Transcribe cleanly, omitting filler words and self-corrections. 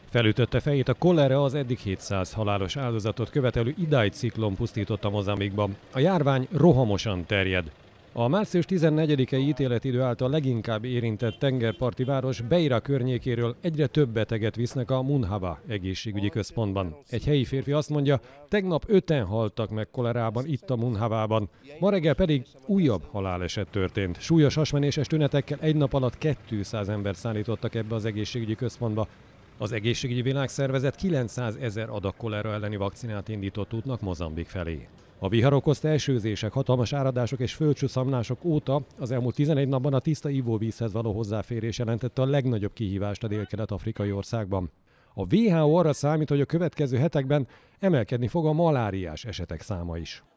Felütötte fejét a kolera, az eddig 700 halálos áldozatot követelő Idai ciklon pusztította Mozambikban. A járvány rohamosan terjed. A március 14-i ítéletidő által leginkább érintett tengerparti város Beira környékéről egyre több beteget visznek a Munhava egészségügyi központban. Egy helyi férfi azt mondja, tegnap 5-en haltak meg kolerában itt a Munhavában. Ma reggel pedig újabb haláleset történt. Súlyos hasmenéses tünetekkel egy nap alatt 200 embert szállítottak ebbe az egészségügyi központba. Az Egészségügyi Világszervezet 900 000 adag kolera elleni vakcinát indított útnak Mozambik felé. A vihar okozta esőzések, hatalmas áradások és földcsúszamlások óta az elmúlt 11 napban a tiszta ivóvízhez való hozzáférés jelentette a legnagyobb kihívást a dél-kelet-afrikai országban. A WHO arra számít, hogy a következő hetekben emelkedni fog a maláriás esetek száma is.